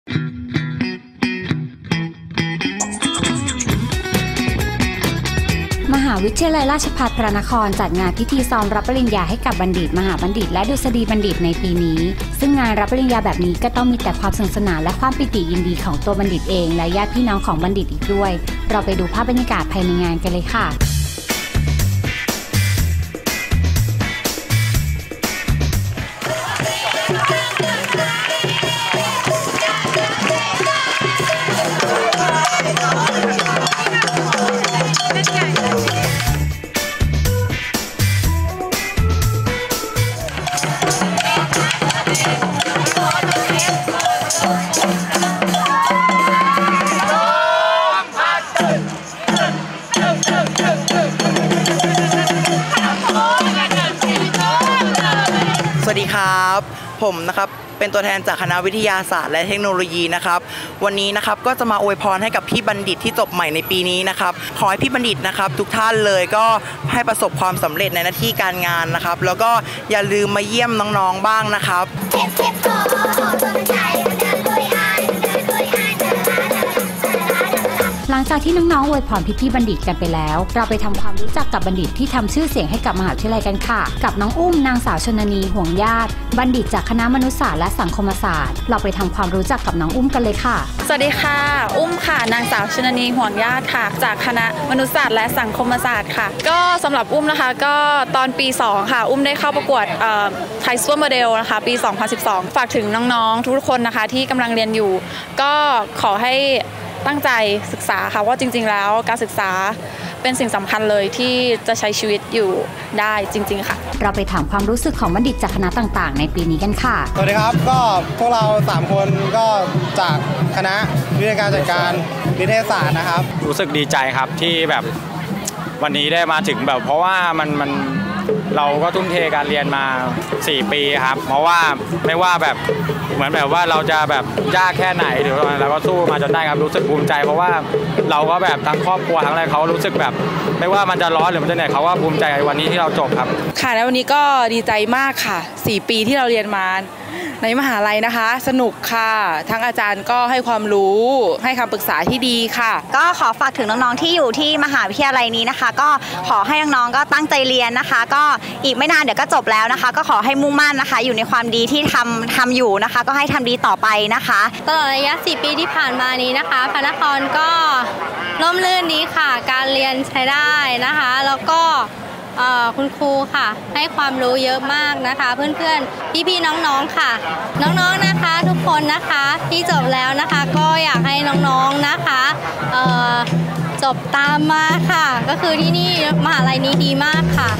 มหาวิทยาลัยราชภัฏพระนครจัดงานพิธีซ้อมรับปริญญาให้กับบัณฑิตมหาบัณฑิตและดุษฎีบัณฑิตในปีนี้ซึ่งงานรับปริญญาแบบนี้ก็ต้องมีแต่ความสนุกสนานและความปิติยินดีของตัวบัณฑิตเองและญาติพี่น้องของบัณฑิตอีกด้วยเราไปดูภาพบรรยากาศภายในงานกันเลยค่ะสวัสดีครับผมนะครับเป็นตัวแทนจากคณะวิทยาศาสตร์และเทคโนโลยีนะครับวันนี้นะครับก็จะมาอวยพรให้กับพี่บัณฑิตที่จบใหม่ในปีนี้นะครับขอให้พี่บัณฑิตนะครับทุกท่านเลยก็ให้ประสบความสำเร็จในหน้าที่การงานนะครับแล้วก็อย่าลืมมาเยี่ยมน้องๆบ้างนะครับหลังจากที่น้องๆอวยพรพี่ๆบัณฑิตกันไปแล้วเราไปทำความรู้จักกับบัณฑิตที่ทำชื่อเสียงให้กับมหาวิทยาลัยกันค่ะกับน้องอุ้มนางสาวชนนีห่วงญาติบัณฑิตจากคณะมนุษยศาสตร์และสังคมศาสตร์เราไปทำความรู้จักกับน้องอุ้มกันเลยค่ะสวัสดีค่ะอุ้มค่ะนางสาวชนนีห่วงญาติค่ะจากคณะมนุษยศาสตร์และสังคมศาสตร์ค่ะก็สำหรับอุ้มนะคะก็ตอนปี2ค่ะอุ้มได้เข้าประกวดไทยซูเปอร์โมเดลนะคะปี2012ฝากถึงน้องๆทุกคนนะคะที่กำลังเรียนอยู่ก็ขอให้ตั้งใจศึกษาค่ะว่าจริงๆแล้วการศึกษาเป็นสิ่งสำคัญเลยที่จะใช้ชีวิตอยู่ได้จริงๆค่ะเราไปถามความรู้สึกของบัณฑิตจากคณะต่างๆในปีนี้กันค่ะสวัสดีครับก็พวกเรา3คนก็จากคณะวิทยาการจัดการนิเทศศาสตร์นะครับรู้สึกดีใจครับที่แบบวันนี้ได้มาถึงแบบเพราะว่ามันเราก็ทุ่มเทการเรียนมา4 ปีครับเพราะว่าไม่ว่าแบบเหมือนแบบว่าเราจะแบบยากแค่ไหนหรือเราก็สู้มาจนได้ครับรู้สึกภูมิใจเพราะว่าเราก็แบบทั้งครอบครัวทั้งอะไรเขารู้สึกแบบไม่ว่ามันจะร้อนหรือมันจะเหนื่อยเขาว่าภูมิใจวันนี้ที่เราจบครับค่ะแล้ววันนี้ก็ดีใจมากค่ะ4 ปีที่เราเรียนมาในมหาลัยนะคะสนุกค่ะทั้งอาจารย์ก็ให้ความรู้ให้คำปรึกษาที่ดีค่ะก็ขอฝากถึงน้องๆที่อยู่ที่มหาวิทยาลัยนี้นะคะก็ขอให้น้องๆก็ตั้งใจเรียนนะคะก็อีกไม่นานเดี๋ยวก็จบแล้วนะคะก็ขอให้มุ่งมั่นนะคะอยู่ในความดีที่ทำอยู่นะคะก็ให้ทำดีต่อไปนะคะตลอดระยะ4 ปีที่ผ่านมานี้นะคะพระนครก็ร่มรื่นดีค่ะการเรียนใช้ได้นะคะแล้วก็คุณครูค่ะให้ความรู้เยอะมากนะคะเพื่อนๆพี่ๆน้องๆค่ะน้องๆนะคะทุกคนนะคะที่จบแล้วนะคะก็อยากให้น้องๆนะคะจบตามมาค่ะก็คือที่นี่มหาลัยนี้ดีมากค่ะ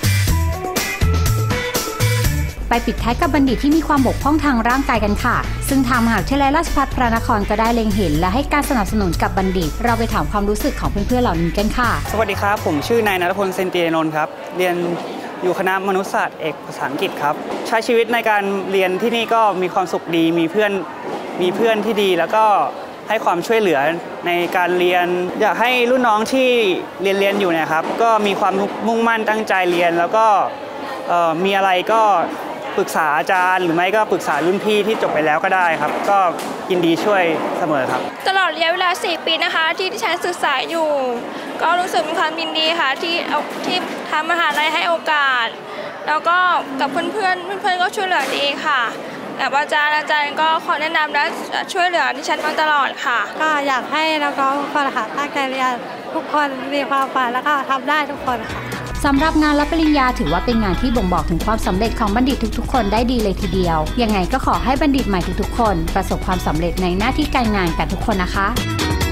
ไปปิดท้ายกับบัณฑิตที่มีความบกพร่องทางร่างกายกันค่ะซึ่งทางมหาวิทยาลัยราชภัฏพระนครก็ได้เล็งเห็นและให้การสนับสนุนกับบัณฑิตเราไปถามความรู้สึกของเพื่อนๆเหล่านี้กันค่ะสวัสดีครับผมชื่อนายณัฐพล เซนตินนท์ครับเรียนอยู่คณะมนุษยศาสตร์เอกภาษาอังกฤษครับใช้ชีวิตในการเรียนที่นี่ก็มีความสุขดีมีเพื่อนที่ดีแล้วก็ให้ความช่วยเหลือในการเรียนอยากให้รุ่นน้องที่เรียนอยู่เนี่ยครับก็มีความมุ่งมั่นตั้งใจเรียนแล้วก็มีอะไรก็ปรึกษาอาจารย์หรือไม่ก็ปรึกษารุ่นพี่ที่จบไปแล้วก็ได้ครับก็ยินดีช่วยเสมอครับตลอดระยะเวลา4 ปีนะคะที่ดิฉันศึกษาอยู่ก็รู้สึกมีความยินดีค่ะที่ทางมหาลัยให้โอกาสแล้วก็กับเพื่อนก็ช่วยเหลือดีค่ะแบบอาจารย์ก็ขอแนะนำและช่วยเหลือดิฉันมาตลอดค่ะก็อยากให้น้องๆทุกคนค่ะตั้งใจเรียนทุกคนมีความฝันแล้วก็ทำได้ทุกคนค่ะสำหรับงานรับปริญญาถือว่าเป็นงานที่บ่งบอกถึงความสำเร็จของบัณฑิตทุกๆคนได้ดีเลยทีเดียวยังไงก็ขอให้บัณฑิตใหม่ทุกๆคนประสบความสำเร็จในหน้าที่การงานกันทุกคนนะคะ